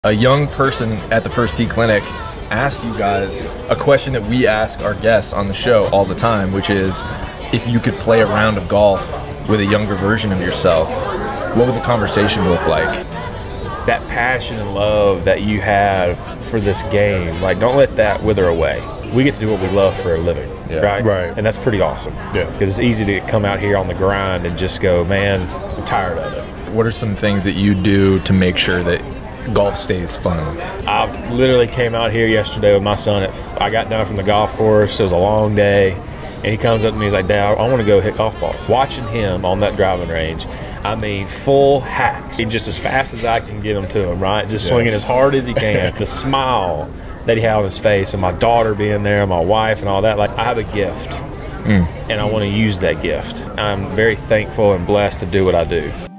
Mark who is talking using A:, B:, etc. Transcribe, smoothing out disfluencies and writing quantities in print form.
A: A young person at the First Tee Clinic asked you guys a question that we ask our guests on the show all the time, which is, if you could play a round of golf with a younger version of yourself, what would the conversation look like?
B: That passion and love that you have for this game, like, don't let that wither away. We get to do what we love for a living, right? And that's pretty awesome.
C: Yeah.
B: Because it's easy to come out here on the grind and just go, man, I'm tired of it.
A: What are some things that you do to make sure that golf stays fun?
B: I literally came out here yesterday with my son. I got done from the golf course. It was a long day. And he comes up to me, he's like, Dad, I want to go hit golf balls. Watching him on that driving range, I mean, full hacks. Just as fast as I can get him to him, right? Just swinging as hard as he can. The smile that he had on his face, and my daughter being there, and my wife and all that. Like, I have a gift, and I want to use that gift. I'm very thankful and blessed to do what I do.